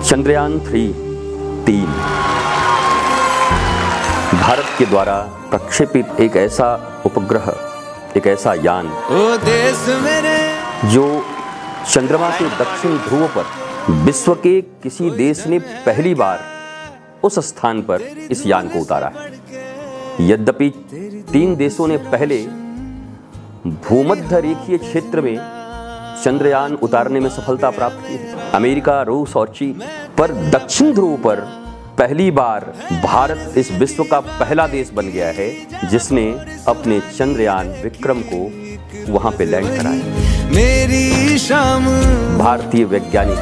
चंद्रयान-3 भारत के द्वारा प्रक्षेपित एक ऐसा उपग्रह, एक ऐसा यान जो चंद्रमा के दक्षिण ध्रुव पर विश्व के किसी देश ने पहली बार उस स्थान पर इस यान को उतारा है। यद्यपि 3 देशों ने पहले भूमध्य रेखीय क्षेत्र में चंद्रयान उतारने में सफलता प्राप्त की, अमेरिका, रूस और चीन, पर दक्षिण ध्रुव पर पहली बार भारत इस विश्व का पहला देश बन गया है जिसने अपने चंद्रयान विक्रम को वहां पे लैंड कराया। मेरी शाम भारतीय वैज्ञानिक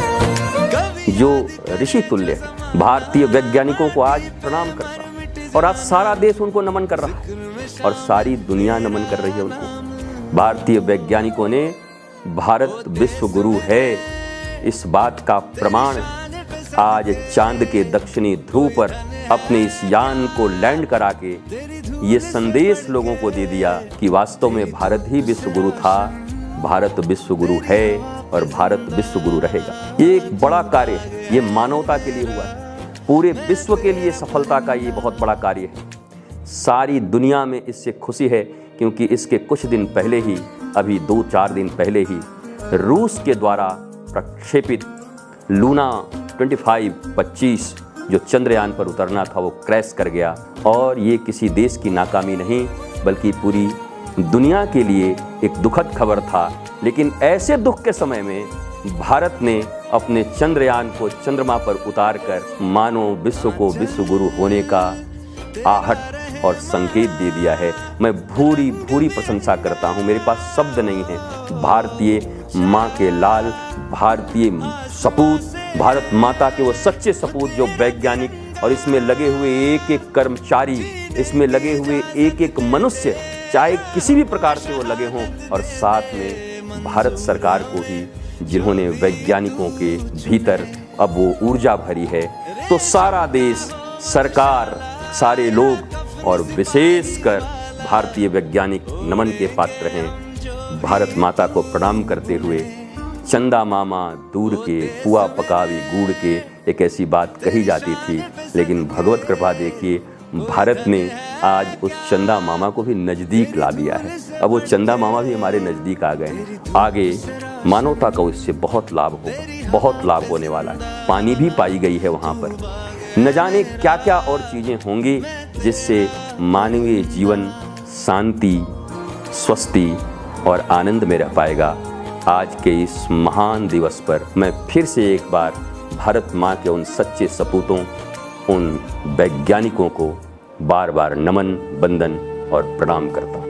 जो ऋषि तुल्य है, भारतीय वैज्ञानिकों को आज प्रणाम करता है और आज सारा देश उनको नमन कर रहा है और सारी दुनिया नमन कर रही है उनको। भारतीय वैज्ञानिकों ने भारत विश्व गुरु है इस बात का प्रमाण आज चांद के दक्षिणी ध्रुव पर अपने इस यान को लैंड करा के ये संदेश लोगों को दे दिया कि वास्तव में भारत ही विश्व गुरु था, भारत विश्व गुरु है और भारत विश्व गुरु रहेगा। ये एक बड़ा कार्य है, ये मानवता के लिए हुआ है, पूरे विश्व के लिए सफलता का ये बहुत बड़ा कार्य है। सारी दुनिया में इससे खुशी है क्योंकि इसके कुछ दिन पहले ही, अभी 2-4 दिन पहले ही रूस के द्वारा प्रक्षेपित लूना 25 जो चंद्रयान पर उतरना था वो क्रैश कर गया और ये किसी देश की नाकामी नहीं बल्कि पूरी दुनिया के लिए एक दुखद खबर था। लेकिन ऐसे दुख के समय में भारत ने अपने चंद्रयान को चंद्रमा पर उतारकर मानो विश्व को विश्व गुरु होने का आहट और संकेत दे दिया है। मैं भूरी प्रशंसा करता हूँ, मेरे पास शब्द नहीं है। भारतीय माँ के लाल, भारतीय सपूत, भारत माता के वो सच्चे सपूत जो वैज्ञानिक और इसमें लगे हुए एक कर्मचारी, इसमें लगे हुए एक मनुष्य, चाहे किसी भी प्रकार से वो लगे हों, और साथ में भारत सरकार को ही जिन्होंने वैज्ञानिकों के भीतर अब वो ऊर्जा भरी है, तो सारा देश, सरकार, सारे लोग और विशेषकर भारतीय वैज्ञानिक नमन के पात्र हैं। भारत माता को प्रणाम करते हुए चंदा मामा दूर के पुआ पकावी गुड़ के, एक ऐसी बात कही जाती थी, लेकिन भगवत कृपा देखिए भारत ने आज उस चंदा मामा को भी नज़दीक ला दिया है। अब वो चंदा मामा भी हमारे नज़दीक आ गए हैं। आगे मानवता को इससे बहुत लाभ होगा, बहुत लाभ होने वाला है। पानी भी पाई गई है वहाँ पर, न जाने क्या क्या और चीज़ें होंगी जिससे मानवीय जीवन शांति, स्वस्ति और आनंद में रह पाएगा। आज के इस महान दिवस पर मैं फिर से एक बार भारत माँ के उन सच्चे सपूतों, उन वैज्ञानिकों को बार बार नमन, वंदन और प्रणाम करता हूँ।